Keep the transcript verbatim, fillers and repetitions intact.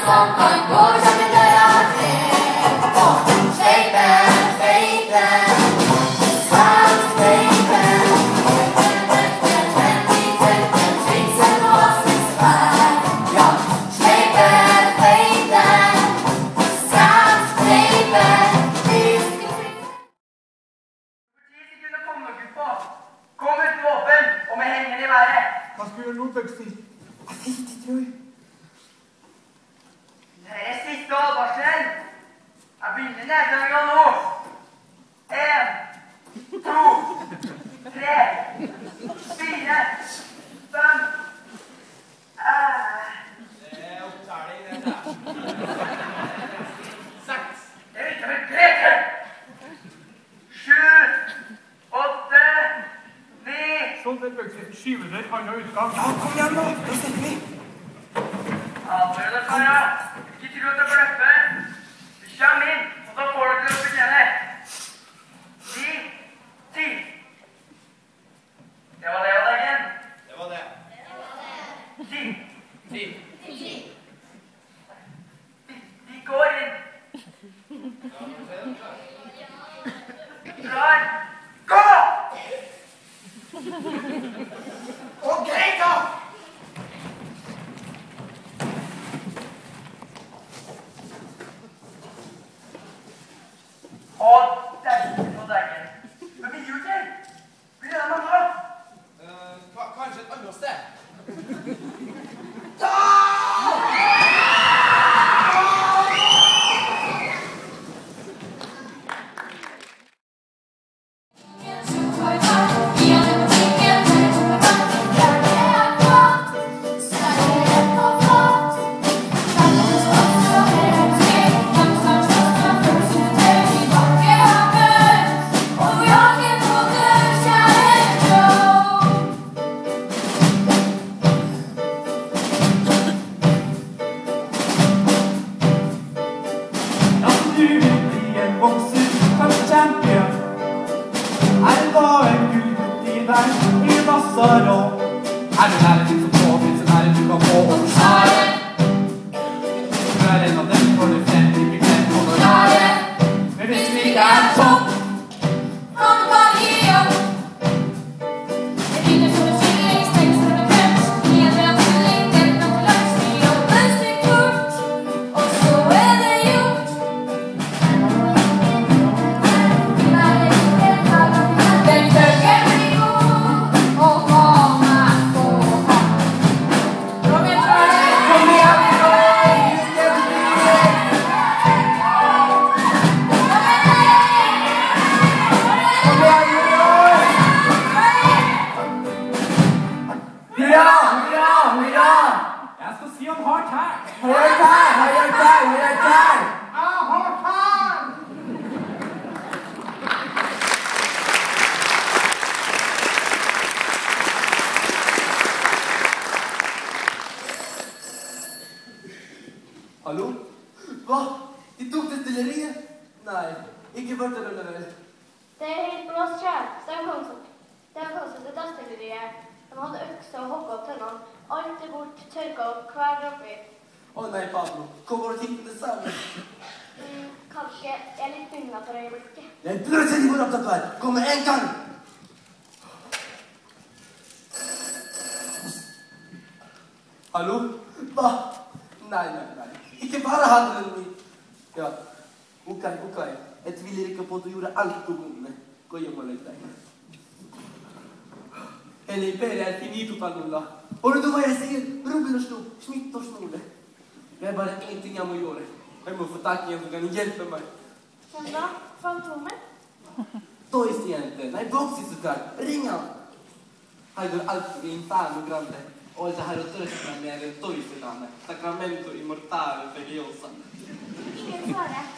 som kan gå som en dør av tre. Og shapen, faten, sound staten. Tøkken, tøkken, tøkken, triksen og sin svær. Ja, shapen, faten, sound staten. Kom ut våpen, og med hendene i været. Hva skal vi gjøre nå, Bugsy? Jeg vet ikke, tror jeg. Det er siste advarselen. Jeg begynner nedgangen nå. En, to, tre, fire, fem. Eh. Det er opptelling, dette. Seks. Det er ikke for Peter. Sju, åtte, ni. Sånn til Bugsy. Skyver dere andre utgang. Ja, kom igjen nå. Nå setter vi. Avhør deg, Sara. Ikke tro at det bløffer. Du kommer inn, og da får du til å betjene. Ni, ti. Det var det, Adeggen. Det var det. Ti. Ti. De, de går inn. Ja, må se den klar. Klar. Gå! Ok, da! Og deggen på deggen. Men vi gjør det. Vi gjør det med mat. Eh, ka- kanskje et annet sted. Da! Hallo? Hva? De tok det stilleriet? Nei, ikke vært det vel. Det er helt blåst kjær, så de kom seg. De kom seg til destilleriet. De hadde økse og hogget opp tennene. Alt er bort, tørket opp, hver oppi. Å nei, Pablo. Hvor var det ting det samme? Mm, kanskje jeg er litt bundet for øyeblikket. Jeg bør se de hvor opptatt var. Kom med en gang! Hallo? Hva? Nei, nei, nei. Ikke bare handelen min. Ja, ok, ok. Jeg tviler ikke på at du gjorde alt på gangene. Gå hjem og legg deg. Hele imperiet er finito, Palmulla. Hører du hva jeg sier? Rubbel og slo, smitt og snole. Det er bare en ting jeg må gjøre. Jeg må få tak i en som kan hjelpe meg. Hvem da? Fantomer? Toys jente. Nei, Bugsy så klart. Ring han. Han går alltid i Inferno Grande. Oltre a tröstarna med Toys-name. Sacramento immortale per Iosa. Ingen fare.